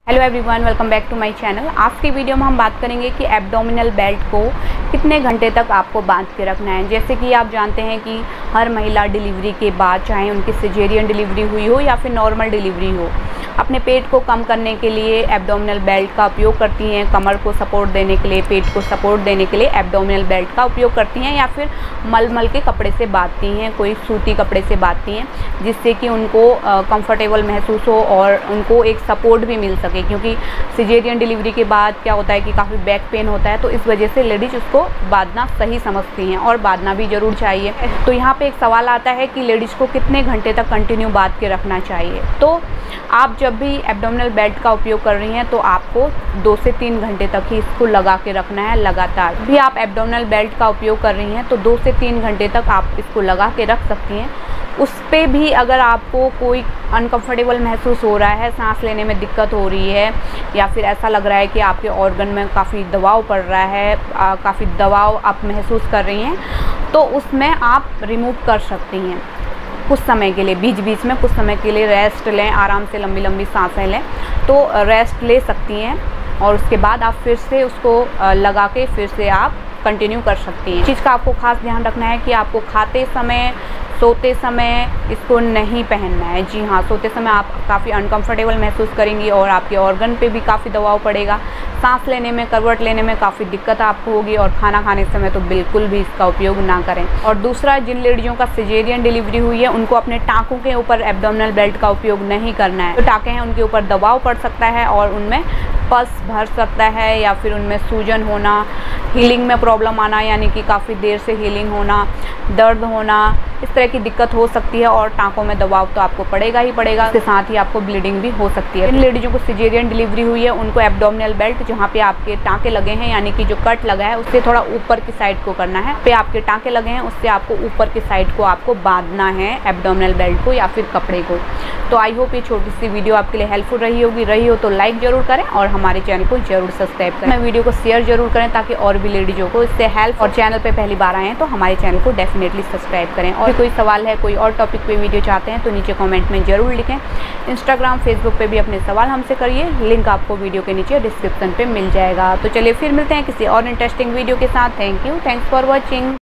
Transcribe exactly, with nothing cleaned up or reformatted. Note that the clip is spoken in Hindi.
Hello everyone, welcome back to my channel. आज की वीडियो में हम बात करेंगे कि एब्डोमिनल बेल्ट को कितने घंटे तक आपको बांध के रखना है। जैसे कि आप जानते हैं कि हर महिला डिलीवरी के बाद, चाहे उनकी सिजेरियन डिलीवरी हुई हो या फिर नॉर्मल डिलीवरी हो, अपने पेट को कम करने के लिए एब्डोमिनल बेल्ट का उपयोग करती हैं। कमर को सपोर्ट देने के लिए, पेट को सपोर्ट देने के लिए एब्डोमिनल बेल्ट का उपयोग करती हैं, या फिर मलमल के कपड़े से बांधती हैं, कोई सूती कपड़े से बांधती हैं, जिससे कि उनको कंफर्टेबल महसूस हो और उनको एक सपोर्ट भी मिल सके। क्योंकि सिजेरियन डिलीवरी के बाद क्या होता है कि काफ़ी बैक पेन होता है, तो इस वजह से लेडीज उसको बांधना सही समझती हैं और बांधना भी ज़रूर चाहिए। तो यहाँ पे एक सवाल आता है कि लेडीज़ को कितने घंटे तक कंटिन्यू बांध के रखना चाहिए। तो आप जब भी एब्डोमिनल बेल्ट का उपयोग कर रही हैं तो आपको दो से तीन घंटे तक ही इसको लगा के रखना है लगातार। भी आप एब्डोमिनल बेल्ट का उपयोग कर रही हैं तो दो से तीन घंटे तक आप इसको लगा के रख सकती हैं। उस पे भी अगर आपको कोई अनकंफर्टेबल महसूस हो रहा है, सांस लेने में दिक्कत हो रही है, या फिर ऐसा लग रहा है कि आपके ऑर्गन में काफ़ी दबाव पड़ रहा है, काफ़ी दबाव आप महसूस कर रही हैं, तो उसमें आप रिमूव कर सकती हैं कुछ समय के लिए। बीच बीच में कुछ समय के लिए रेस्ट लें, आराम से लंबी लंबी सांसें लें, तो रेस्ट ले सकती हैं और उसके बाद आप फिर से उसको लगा के फिर से आप कंटिन्यू कर सकती हैं। चीज़ का आपको खास ध्यान रखना है कि आपको खाते समय, सोते समय इसको नहीं पहनना है। जी हाँ, सोते समय आप काफ़ी अनकंफर्टेबल महसूस करेंगी और आपके ऑर्गन पे भी काफ़ी दबाव पड़ेगा। सांस लेने में, करवट लेने में काफ़ी दिक्कत आपको होगी, और खाना खाने समय तो बिल्कुल भी इसका उपयोग ना करें। और दूसरा, जिन लेडीज़ों का सिजेरियन डिलीवरी हुई है उनको अपने टाँकों के ऊपर एब्डोमिनल बेल्ट का उपयोग नहीं करना है। जो टाँके हैं उनके ऊपर दबाव पड़ सकता है और उनमें पस भर सकता है, या फिर उनमें सूजन होना, हीलिंग में प्रॉब्लम आना, यानी कि काफ़ी देर से हीलिंग होना, दर्द होना, इस तरह की दिक्कत हो सकती है। और टाँकों में दबाव तो आपको पड़ेगा ही पड़ेगा, इसके साथ ही आपको ब्लीडिंग भी हो सकती है। इन लेडीज़ों को सिजेरियन डिलीवरी हुई है उनको एब्डोमिनल बेल्ट, जहाँ पे आपके टाँके लगे हैं, यानी कि जो कट लगा है उससे थोड़ा ऊपर की साइड को करना है। पे आपके टाँके लगे हैं उससे आपको ऊपर की साइड को आपको बांधना है एब्डोमिनल बेल्ट को या फिर कपड़े को। तो आई होप ये छोटी सी वीडियो आपके लिए हेल्पफुल रही होगी। रही हो तो लाइक ज़रूर करें और हमारे चैनल को जरूर सब्सक्राइब करें। मैं वीडियो को शेयर जरूर करें ताकि और भी लेडीज़ों को इससे हेल्प। और चैनल पे पहली बार आए हैं तो हमारे चैनल को डेफिनेटली सब्सक्राइब करें। और कोई सवाल है, कोई और टॉपिक पे वीडियो चाहते हैं तो नीचे कमेंट में ज़रूर लिखें। इंस्टाग्राम, फेसबुक पे भी अपने सवाल हमसे करिए, लिंक आपको वीडियो के नीचे डिस्क्रिप्शन पे मिल जाएगा। तो चलिए फिर मिलते हैं किसी और इंटरेस्टिंग वीडियो के साथ। Thank you, thanks for watching.